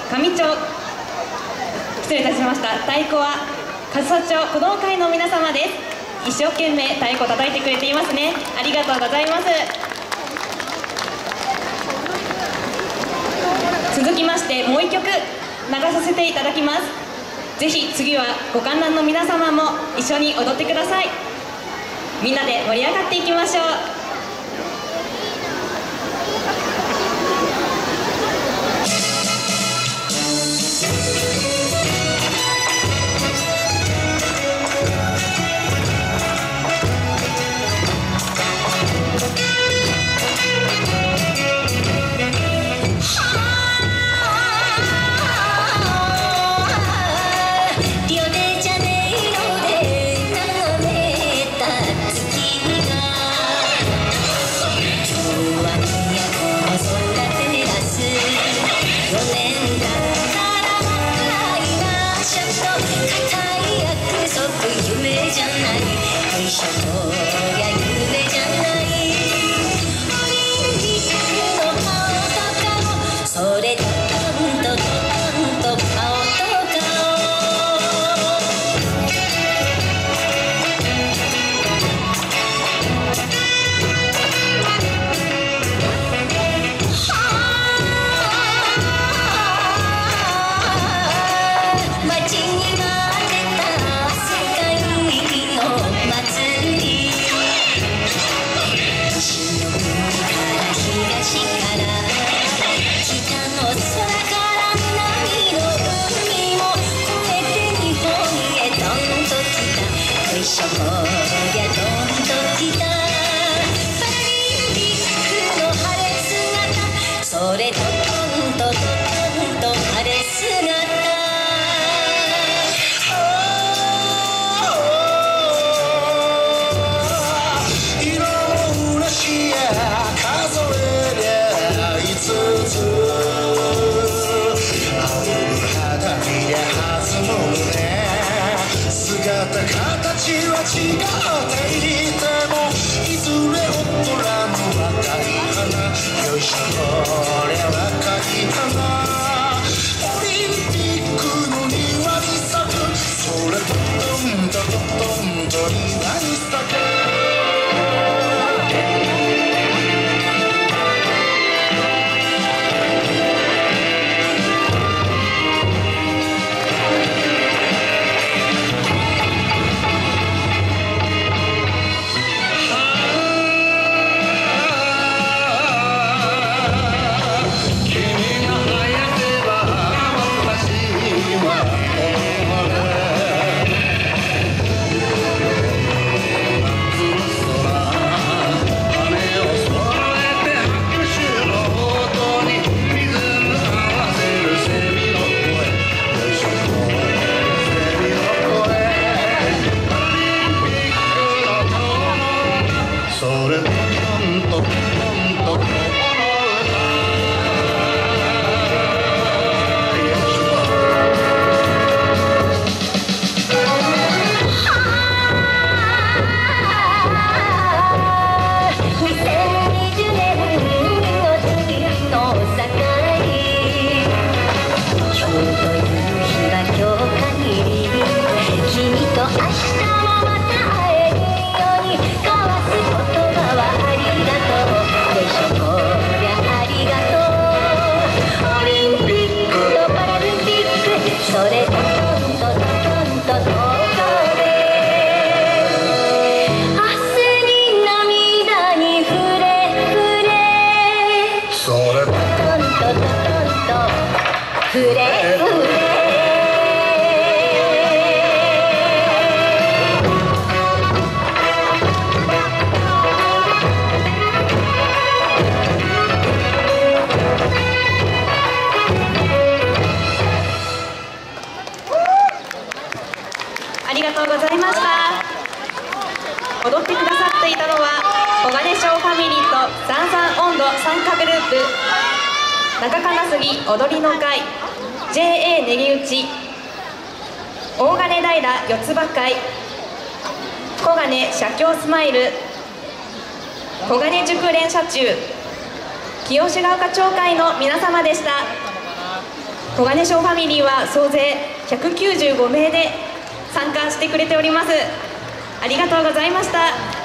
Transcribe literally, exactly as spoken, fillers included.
上町、失礼いたしました。太鼓は上総町子ども会の皆様です。一生懸命太鼓を叩いてくれていますね。ありがとうございます。続きましてもう一曲流させていただきます。ぜひ次はご観覧の皆様も一緒に踊ってください。みんなで盛り上がっていきましょう。 ありがとうございました。踊ってくださっていたのは小金賞ファミリーと三三温度参加グループ中金杉踊りの会 ジェーエー ねぎ打ち大金平四つ葉会小金写経スマイル小金熟練車中清志ヶ丘町会の皆様でした。 小金賞ファミリーは総勢ひゃくきゅうじゅうごめいで参加してくれております。ありがとうございました。